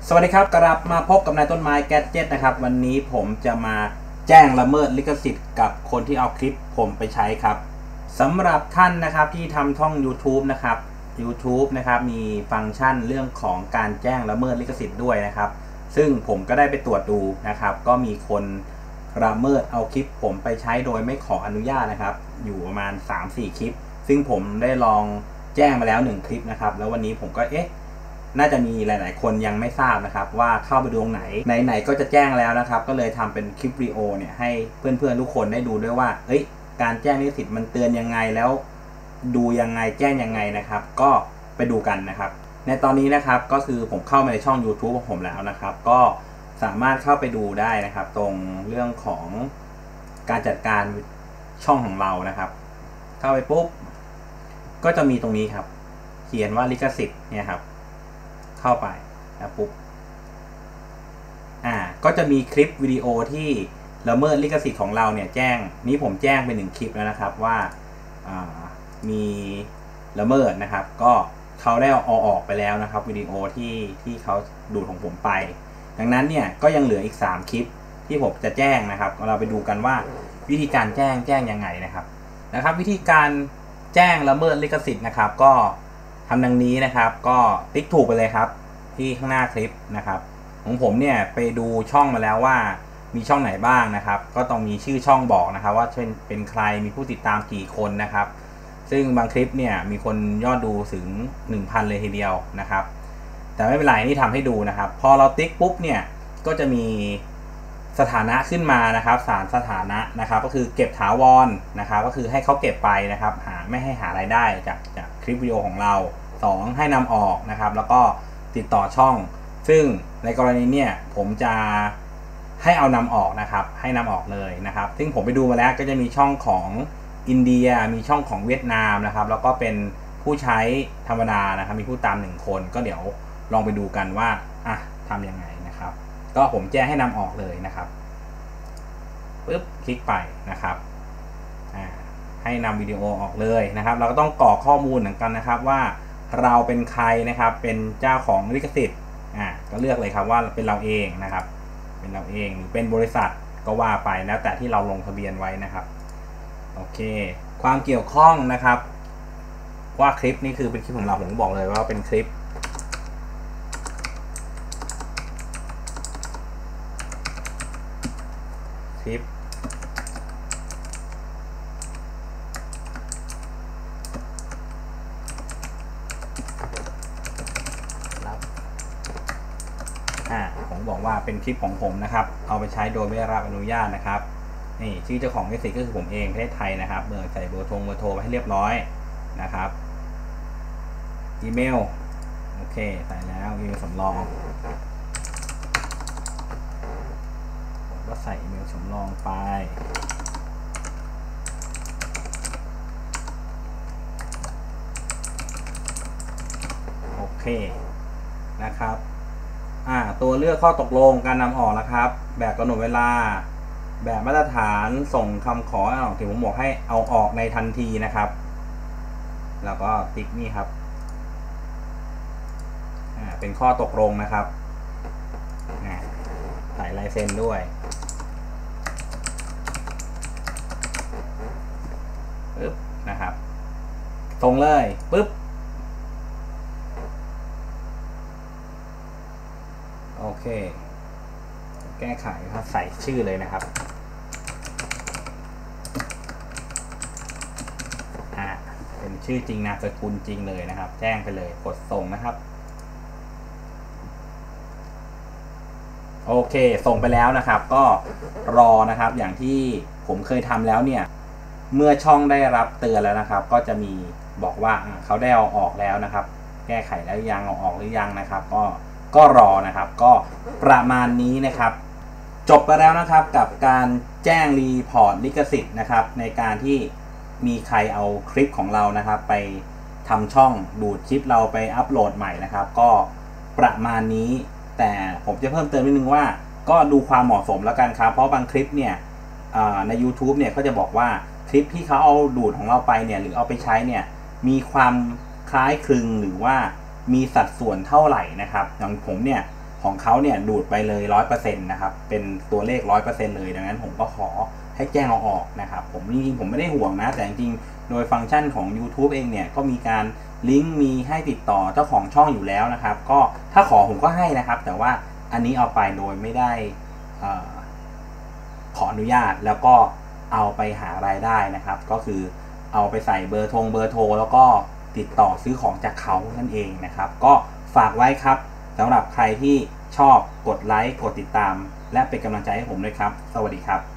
สวัสดีครับกลับมาพบกับนายต้นไม้แกดเจ็ตนะครับวันนี้ผมจะมาแจ้งละเมิดลิขสิทธิ์กับคนที่เอาคลิปผมไปใช้ครับสำหรับท่านนะครับที่ทำช่อง YouTube นะครับ YouTube นะครับมีฟังก์ชันเรื่องของการแจ้งละเมิดลิขสิทธิ์ด้วยนะครับซึ่งผมก็ได้ไปตรวจดูนะครับก็มีคนละเมิดเอาคลิปผมไปใช้โดยไม่ขออนุญาตนะครับอยู่ประมาณ 3-4 คลิปซึ่งผมได้ลองแจ้งมาแล้ว1คลิปนะครับแล้ววันนี้ผมก็น่าจะมีหลายๆคนยังไม่ทราบนะครับว่าเข้าไปดูตรงไหนก็จะแจ้งแล้วนะครับก็เลยทำเป็นคลิปวิดีโอเนี่ยให้เพื่อนๆทุกคนได้ดูด้วยว่าการแจ้งลิขสิทธิ์มันเตือนยังไงแล้วดูยังไงแจ้งยังไงนะครับก็ไปดูกันนะครับในตอนนี้นะครับก็คือผมเข้ามาในช่อง YouTube ของผมแล้วนะครับก็สามารถเข้าไปดูได้นะครับตรงเรื่องของการจัดการช่องของเรานะครับเข้าไปปุ๊บก็จะมีตรงนี้ครับเขียนว่าลิขสิทธิ์เนี่ยครับเข้าไปนะปุ๊บก็จะมีคลิปวิดีโอที่ละเมิดลิขสิทธิ์ของเราเนี่ยแจ้งนี้ผมแจ้งไป1คลิปแล้วนะครับว่ามีละเมิดนะครับก็เขาได้เอาออกไปแล้วนะครับวิดีโอที่เขาดูดของผมไปดังนั้นเนี่ยก็ยังเหลืออีก3คลิปที่ผมจะแจ้งนะครับเราไปดูกันว่าวิธีการแจ้งยังไงนะครับวิธีการแจ้งละเมิดลิขสิทธิ์นะครับก็ทำดังนี้นะครับก็ติ๊กถูกไปเลยครับที่ข้างหน้าคลิปนะครับของผมเนี่ยไปดูช่องมาแล้วว่ามีช่องไหนบ้างนะครับก็ต้องมีชื่อช่องบอกนะครับว่าเป็นใครมีผู้ติดตามกี่คนนะครับซึ่งบางคลิปเนี่ยมีคนยอดดูถึง 1,000 เลยทีเดียวนะครับแต่ไม่เป็นไรนี่ทำให้ดูนะครับพอเราติ๊กปุ๊บเนี่ยก็จะมีสถานะขึ้นมานะครับสถานะนะครับก็คือเก็บถาวรนะครับก็คือให้เขาเก็บไปนะครับไม่ให้หารายได้จากคลิปวิดีโอของเรา2ให้นำออกนะครับแล้วก็ติดต่อช่องซึ่งในกรณีเนี่ยผมจะให้เอานำออกนะครับให้นำออกเลยนะครับซึ่งผมไปดูมาแล้วก็จะมีช่องของอินเดียมีช่องของเวียดนามนะครับแล้วก็เป็นผู้ใช้ธรรมดานะครับมีผู้ตาม1คนก็เดี๋ยวลองไปดูกันว่าทำยังไงนะครับก็ผมแจ้งให้นำออกเลยนะครับปึ๊บคลิกไปนะครับให้นำวิดีโอออกเลยนะครับเราก็ต้องกรอกข้อมูลเหมือนกันนะครับว่าเราเป็นใครนะครับเป็นเจ้าของลิขสิทธิ์ก็เลือกเลยครับว่าเป็นเราเองนะครับเป็นเราเองหรือเป็นบริษัทก็ว่าไปแล้วแต่ที่เราลงทะเบียนไว้นะครับโอเคความเกี่ยวข้องนะครับว่าคลิปนี้คือเป็นคลิปของเราผมบอกเลยว่าเป็นคลิปผมบอกว่าเป็นคลิปของผมนะครับเอาไปใช้โดยไม่ได้รับอนุญาตนะครับนี่ชื่อเจ้าของลิขสิทธิ์ก็คือผมเองประเทศไทยนะครับใส่เบอร์โทรไปให้เรียบร้อยนะครับอีเมลโอเคใส่แล้วอีเมลสำรองผมก็ใส่อีเมลสำรองไปโอเคนะครับตัวเลือกข้อตกลงการนำออกนะครับแบบกำหนดเวลาแบบมาตรฐานส่งคำขอออกที่ผมบอกให้เอาออกในทันทีนะครับแล้วก็ติ๊กนี่ครับเป็นข้อตกลงนะครับใส่ลายเซ็นด้วยปึ๊บนะครับส่งเลยปึ๊บโอเคแก้ไขครับใส่ชื่อเลยนะครับเป็นชื่อจริงนามสกุลจริงเลยนะครับแจ้งไปเลยกดส่งนะครับโอเคส่งไปแล้วนะครับก็รอนะครับอย่างที่ผมเคยทำแล้วเนี่ยเมื่อช่องได้รับเตือนแล้วนะครับก็จะมีบอกว่าเขาได้เอาออกแล้วนะครับแก้ไขแล้วยังเอาออกหรือยังนะครับก็รอนะครับก็ประมาณนี้นะครับจบไปแล้วนะครับกับการแจ้งรีพอร์ตลิขสิทธิ์นะครับในการที่มีใครเอาคลิปของเรานะครับไปทำช่องดูดคลิปเราไปอัปโหลดใหม่นะครับก็ประมาณนี้แต่ผมจะเพิ่มเติมนิดนึงว่าก็ดูความเหมาะสมแล้วกันครับเพราะบางคลิปเนี่ยใน YouTube เนี่ยเขาจะบอกว่าคลิปที่เขาเอาดูดของเราไปเนี่ยหรือเอาไปใช้เนี่ยมีความคล้ายคลึงหรือว่ามีสัดส่วนเท่าไหร่นะครับอย่างผมเนี่ยพของเขาเนี่ยดูดไปเลย 100% นะครับเป็นตัวเลข 100% เลยดังนั้นผมก็ขอให้แจ้งเอาออกนะครับผมจริงๆผมไม่ได้ห่วงนะแต่จริงๆโดยฟังก์ชันของ YouTube เองเนี่ยก็มีการลิงก์มีให้ติดต่อเจ้าของช่องอยู่แล้วนะครับก็ถ้าขอผมก็ให้นะครับแต่ว่าอันนี้เอาไปโดยไม่ได้ขออนุญาตแล้วก็เอาไปหารายได้นะครับก็คือเอาไปใส่เบอร์โทรแล้วก็ติดต่อซื้อของจากเขานั่นเองนะครับก็ฝากไว้ครับสำหรับใครที่ชอบกดไลค์กดติดตามและเป็นกำลังใจให้ผมด้วยครับสวัสดีครับ